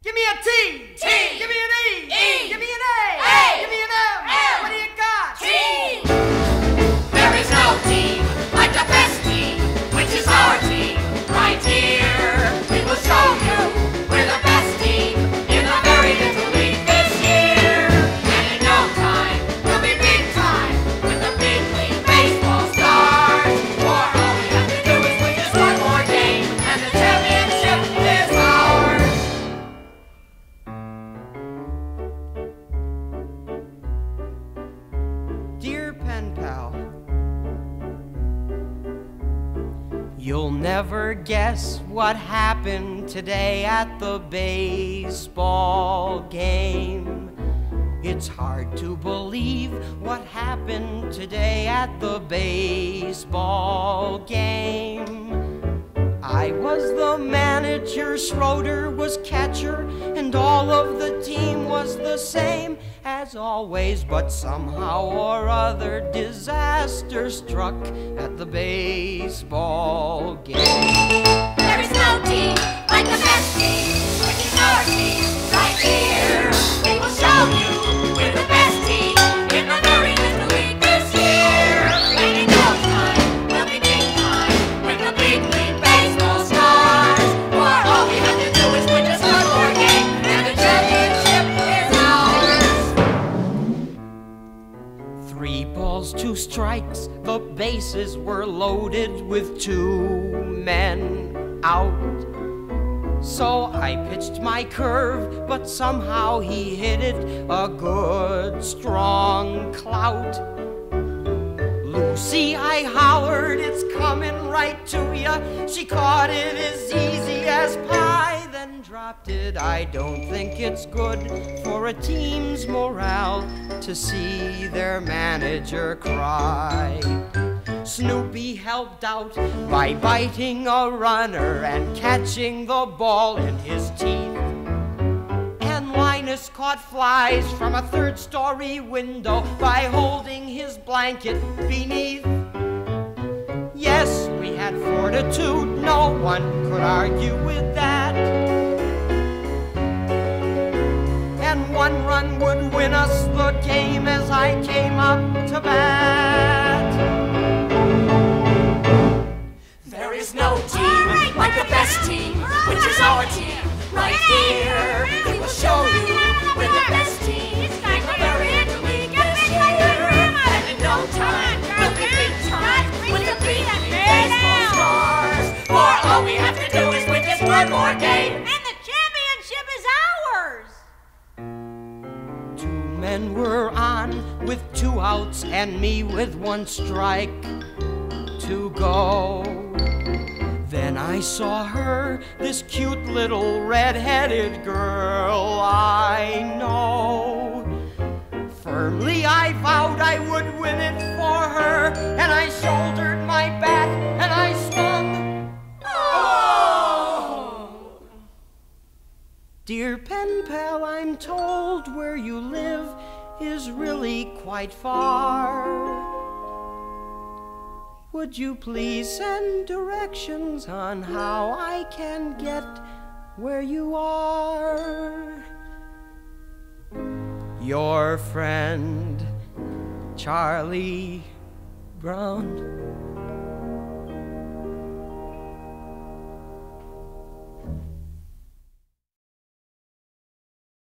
Give me a T. T. Give me an E. E. Give me an A. A. Give me an M. M. What do you got? Team! There is no team like the best team, which is our team right here. We will show you we're the best team in the very little league this year. And in no time, we'll be big time when the big league baseball starts. For all we have to do is win just one more game, and the championship is ours. Dear pen pal, you'll never guess what happened today at the baseball game. It's hard to believe what happened today at the baseball game. I was the manager, Schroeder was catcher, and all of the team was the same as always, but somehow or other disaster struck at the baseball game. There is no team like the best team, which is our team right here. We will show you we're the best team in the very little league this year. And in no time, we'll be big time when the big league baseball starts. For all we have to do is win just one more game, and the championship is ours. 3 balls, 2 strikes, the bases were loaded with 2 men out. So I pitched my curve, but somehow he hit it a good, strong clout. Lucy, I hollered, it's coming right to ya. She caught it as easy as pie, then dropped it. I don't think it's good for a team's morale to see their manager cry. Snoopy helped out by biting a runner and catching the ball in his teeth. And Linus caught flies from a 3rd-story window by holding his blanket beneath. Yes, we had fortitude, no one could argue with that. And 1 run would win us the game as I came up to bat. There is no team like the best team, which is our team right here. We will show you we're the best team in the very little league this year. And in no time, we'll be big time when the big league baseball stars. For all we have to do is win just one more game, and the championship is ours. 2 men were on with 2 outs and me with 1 strike to go. Then I saw her, this cute little red-headed girl I know. Firmly I vowed I would win it for her, and I shouldered my bat and I swung. Oh! Dear pen pal, I'm told where you live is really quite far. Would you please send directions on how I can get where you are? Your friend, Charlie Brown.